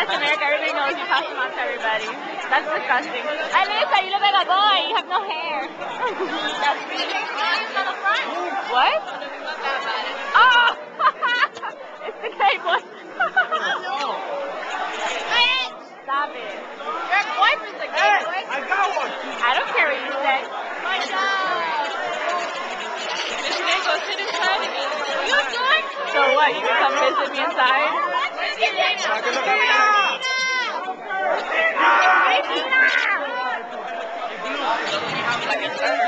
That's America. Everybody knows you pass them on to everybody. That's disgusting. Hey, Lisa, you look like a boy. You have no hair. That's me. What? Oh! It's the gay boy. Stop it. Your boyfriend's a gay boy. I got one. I don't care what you say. My God. This man goes sit inside of me. You doing? So what? You can come visit me inside? Regina!